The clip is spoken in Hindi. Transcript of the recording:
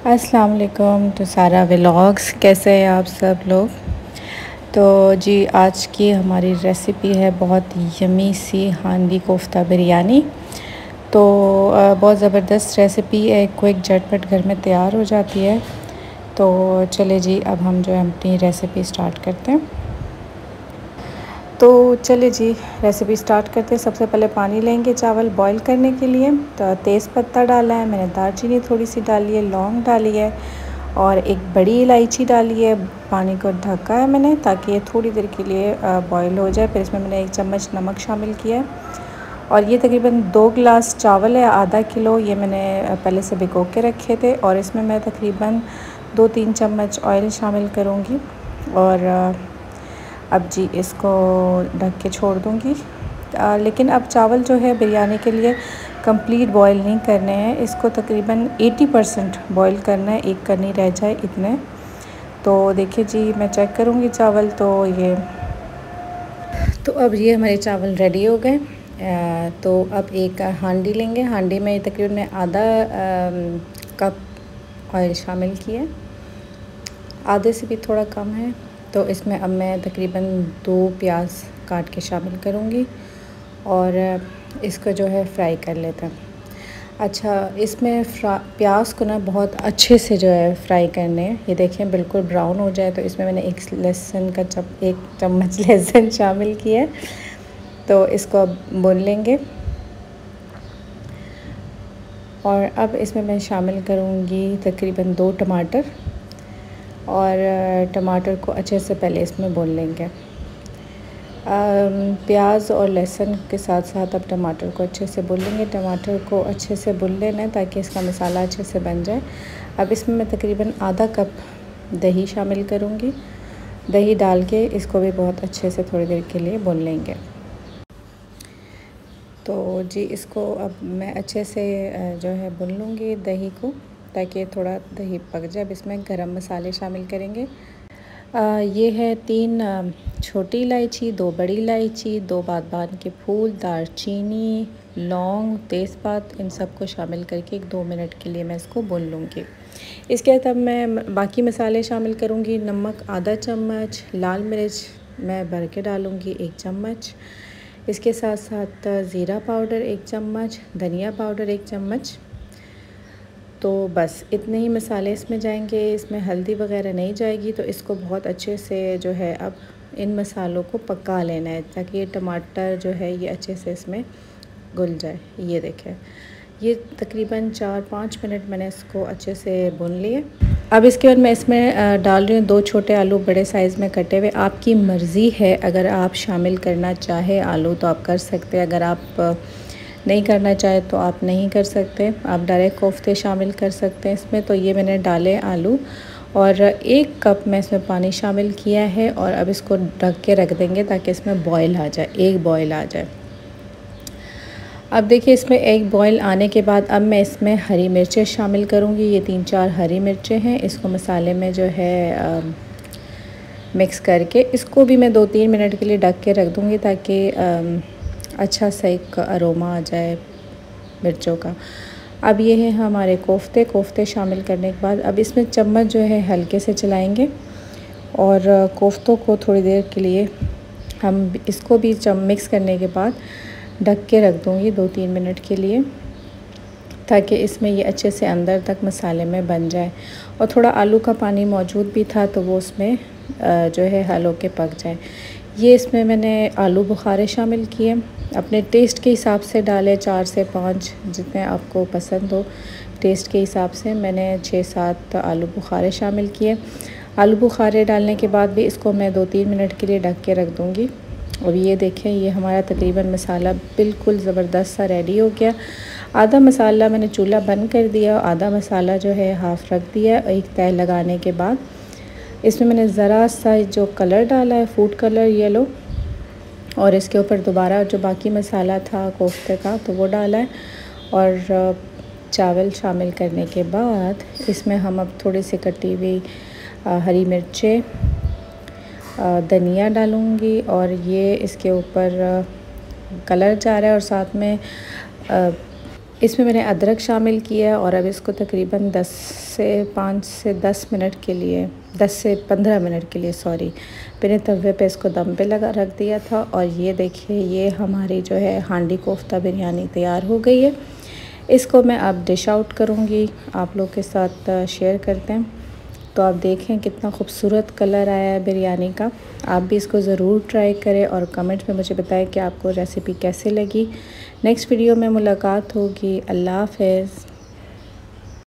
अस्सलाम वालेकुम तो सारा व्लॉग्स कैसे हैं आप सब लोग। तो जी आज की हमारी रेसिपी है बहुत यमी सी हांडी कोफ्ता बिरयानी। तो बहुत ज़बरदस्त रेसिपी है, क्विक झटपट घर में तैयार हो जाती है। तो चले जी अब हम जो है अपनी रेसिपी स्टार्ट करते हैं। तो चले जी रेसिपी स्टार्ट करते हैं। सबसे पहले पानी लेंगे चावल बॉईल करने के लिए। तो तेज़ पत्ता डाला है मैंने, दालचीनी थोड़ी सी डाली है, लौंग डाली है और एक बड़ी इलायची डाली है। पानी को ढका है मैंने ताकि ये थोड़ी देर के लिए बॉईल हो जाए। फिर इसमें मैंने 1 चम्मच नमक शामिल किया है और ये तकरीबन 2 गिलास चावल है, आधा किलो। ये मैंने पहले से भिगो के रखे थे और इसमें मैं तकरीबन 2-3 चम्मच ऑयल शामिल करूँगी और अब जी इसको ढक के छोड़ दूँगी। लेकिन अब चावल जो है बिरयानी के लिए कंप्लीट बॉईल नहीं करने हैं, इसको तकरीबन 80% बॉईल करना है, एक करनी रह जाए इतने। तो देखिए जी मैं चेक करूँगी चावल तो अब ये हमारे चावल रेडी हो गए। तो अब एक हांडी लेंगे, हांडी में तकरीबन आधा कप ऑयल शामिल किया, आधे से भी थोड़ा कम है। तो इसमें अब मैं तकरीबन 2 प्याज काट के शामिल करूँगी और इसको जो है फ्राई कर लेते हैं। अच्छा, इसमें प्याज को ना बहुत अच्छे से जो है फ्राई करने हैं। ये देखें बिल्कुल ब्राउन हो जाए। तो इसमें मैंने एक चम्मच लहसुन शामिल किया है। तो इसको अब भून लेंगे और अब इसमें मैं शामिल करूँगी तकरीबन 2 टमाटर और टमाटर को अच्छे से पहले इसमें भून लेंगे। प्याज और लहसुन के साथ साथ अब टमाटर को अच्छे से भून लेंगे। टमाटर को अच्छे से भून लेना है ताकि इसका मसाला अच्छे से बन जाए। अब इसमें मैं तकरीबन आधा कप दही शामिल करूँगी। दही डाल के इसको भी बहुत अच्छे से थोड़ी देर के लिए भून लेंगे। तो जी इसको अब मैं अच्छे से जो है भून लूँगी दही को ताकि थोड़ा दही पक जाए। अब इसमें गरम मसाले शामिल करेंगे। ये है 3 छोटी इलायची, 2 बड़ी इलायची, 2 बादबान के फूल, दालचीनी, लौंग, तेज़पात, इन सबको शामिल करके 1-2 मिनट के लिए मैं इसको भून लूँगी। इसके बाद अब मैं बाकी मसाले शामिल करूँगी। नमक आधा चम्मच, लाल मिर्च मैं भर के डालूँगी 1 चम्मच, इसके साथ साथ ज़ीरा पाउडर 1 चम्मच, धनिया पाउडर 1 चम्मच। तो बस इतने ही मसाले इसमें जाएंगे, इसमें हल्दी वगैरह नहीं जाएगी। तो इसको बहुत अच्छे से जो है अब इन मसालों को पका लेना है ताकि ये टमाटर जो है ये अच्छे से इसमें घुल जाए। ये देखें, ये तकरीबन 4-5 मिनट मैंने इसको अच्छे से भून लिए। अब इसके बाद मैं इसमें डाल रही हूँ 2 छोटे आलू बड़े साइज़ में कटे हुए। आपकी मर्ज़ी है, अगर आप शामिल करना चाहे आलू तो आप कर सकते हैं, अगर आप नहीं करना चाहे तो आप नहीं कर सकते। आप डायरेक्ट कोफ्ते शामिल कर सकते हैं इसमें। तो ये मैंने डाले आलू और 1 कप मैं इसमें पानी शामिल किया है और अब इसको ढक के रख देंगे ताकि इसमें बॉयल आ जाए, एक बॉयल आ जाए। अब देखिए इसमें एक बॉयल आने के बाद अब मैं इसमें हरी मिर्चें शामिल करूँगी। ये 3-4 हरी मिर्चें हैं। इसको मसाले में जो है मिक्स करके इसको भी मैं 2-3 मिनट के लिए ढक के रख दूँगी ताकि अच्छा सा एक अरोमा आ जाए मिर्चों का। अब ये है हमारे कोफ्ते शामिल करने के बाद अब इसमें चम्मच जो है हल्के से चलाएंगे और कोफ्तों को थोड़ी देर के लिए हम इसको भी मिक्स करने के बाद ढक के रख दूँगी 2-3 मिनट के लिए ताकि इसमें ये अच्छे से अंदर तक मसाले में बन जाए। और थोड़ा आलू का पानी मौजूद भी था तो वो उसमें जो है हल होके पक जाए। ये इसमें मैंने आलू बुखारे शामिल किए, अपने टेस्ट के हिसाब से डाले, 4 से 5 जितने आपको पसंद हो टेस्ट के हिसाब से। मैंने 6-7 आलू बुखारे शामिल किए। आलू बुखारे डालने के बाद भी इसको मैं 2-3 मिनट के लिए ढक के रख दूँगी। और ये देखें ये हमारा तकरीबन मसाला बिल्कुल ज़बरदस्त सा रेडी हो गया। आधा मसाला मैंने चूल्हा बंद कर दिया, आधा मसाला जो है हाफ़ रख दिया। एक तय लगाने के बाद इसमें मैंने ज़रा सा जो कलर डाला है, फूड कलर येलो, और इसके ऊपर दोबारा जो बाकी मसाला था कोफ्ते का तो वो डाला है। और चावल शामिल करने के बाद इसमें हम अब थोड़ी सी कटी हुई हरी मिर्चें, धनिया डालूँगी और ये इसके ऊपर कलर जा रहा है और साथ में इसमें मैंने अदरक शामिल किया है और अब इसको तकरीबन 5 से 10 मिनट के लिए 10 से 15 मिनट के लिए मैंने तवे पे इसको दम पे लगा रख दिया था। और ये देखिए ये हमारी जो है हांडी कोफ्ता बिरयानी तैयार हो गई है। इसको मैं अब डिश आउट करूँगी, आप लोग के साथ शेयर करते हैं। तो आप देखें कितना खूबसूरत कलर आया है बिरयानी का। आप भी इसको ज़रूर ट्राई करें और कमेंट में मुझे बताएं कि आपको रेसिपी कैसे लगी। नेक्स्ट वीडियो में मुलाकात होगी। अल्लाह हाफ़िज़।